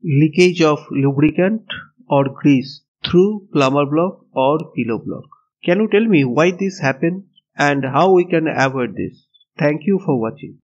leakage of lubricant or grease through plumber block or pillow block. Can you tell me why this happens and how we can avoid this? Thank you for watching.